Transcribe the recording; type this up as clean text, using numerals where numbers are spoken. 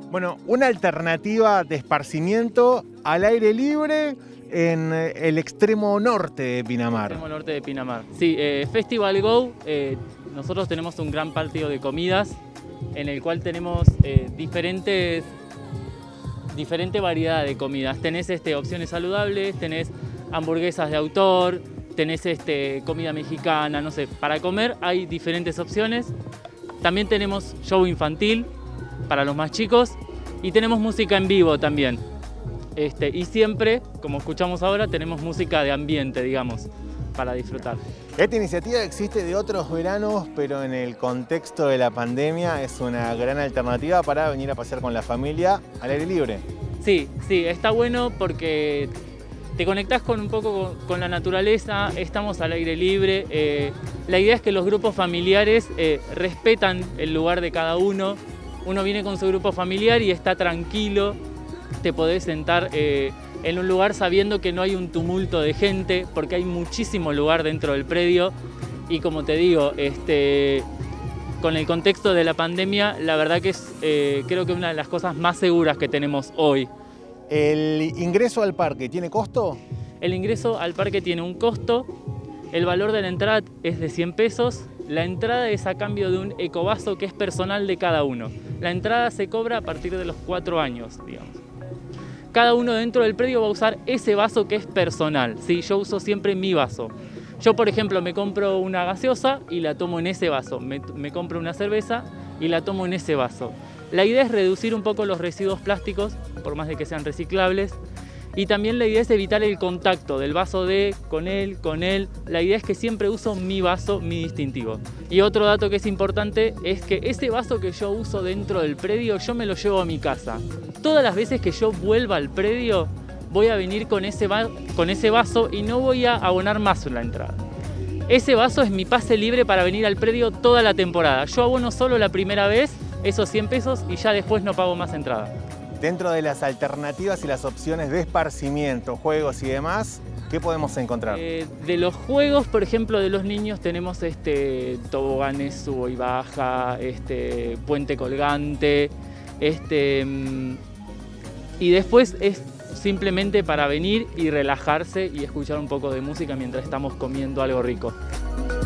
Bueno, una alternativa de esparcimiento al aire libre en el extremo norte de Pinamar. Extremo norte de Pinamar. Sí, Festival Go, nosotros tenemos un gran patio de comidas en el cual tenemos diferente variedad de comidas. Tenés opciones saludables, tenés hamburguesas de autor, tenés comida mexicana, no sé. Para comer hay diferentes opciones. También tenemos show infantil para los más chicos y tenemos música en vivo también. Y siempre, como escuchamos ahora, tenemos música de ambiente, digamos, para disfrutar. Esta iniciativa existe de otros veranos, pero en el contexto de la pandemia es una gran alternativa para venir a pasear con la familia al aire libre. Sí, está bueno porque te conectás un poco con la naturaleza, estamos al aire libre. La idea es que los grupos familiares respetan el lugar de cada uno. Uno viene con su grupo familiar y está tranquilo. Te podés sentar en un lugar sabiendo que no hay un tumulto de gente, porque hay muchísimo lugar dentro del predio. Y como te digo, con el contexto de la pandemia, la verdad que es creo que una de las cosas más seguras que tenemos hoy. ¿El ingreso al parque tiene costo? El ingreso al parque tiene un costo. El valor de la entrada es de 100 pesos. La entrada es a cambio de un ecovaso que es personal de cada uno. La entrada se cobra a partir de los 4 años, digamos. Cada uno dentro del predio va a usar ese vaso que es personal. ¿Sí? Yo uso siempre mi vaso. Yo, por ejemplo, me compro una gaseosa y la tomo en ese vaso. Me compro una cerveza y la tomo en ese vaso. La idea es reducir un poco los residuos plásticos, por más de que sean reciclables. Y también la idea es evitar el contacto del vaso con él. La idea es que siempre uso mi vaso, mi distintivo. Y otro dato que es importante es que ese vaso que yo uso dentro del predio, yo me lo llevo a mi casa. Todas las veces que yo vuelva al predio, voy a venir con ese vaso y no voy a abonar más en la entrada. Ese vaso es mi pase libre para venir al predio toda la temporada. Yo abono solo la primera vez esos 100 pesos y ya después no pago más entrada. Dentro de las alternativas y las opciones de esparcimiento, juegos y demás, ¿qué podemos encontrar? De los juegos, por ejemplo, de los niños tenemos toboganes, subo y baja, puente colgante, y después es simplemente para venir y relajarse y escuchar un poco de música mientras estamos comiendo algo rico.